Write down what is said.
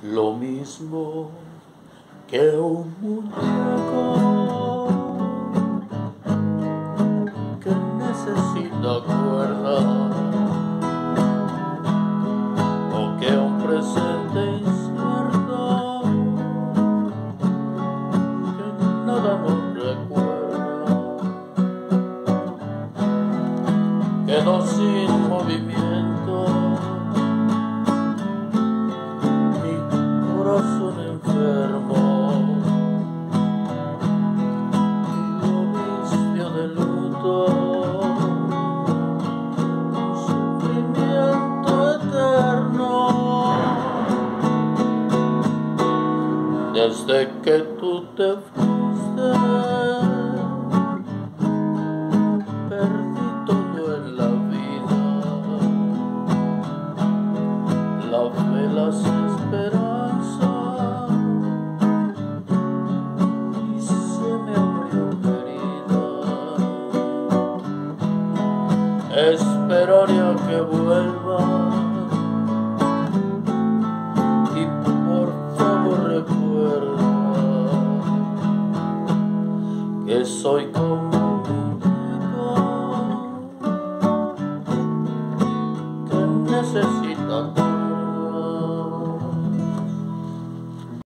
lo mismo que un muñeco que necesita cuerda, o que un presente incierto que nada nos recuerda, quedó sin movimiento mi corazón enfermo, y lo vistió de luto, un sufrimiento eterno. Desde que tú te fuiste, perdí todo en la vida, la fe, las esperanzas, y se me abrió una herida. Esperaría que vuelvas y por favor recuerda que soy como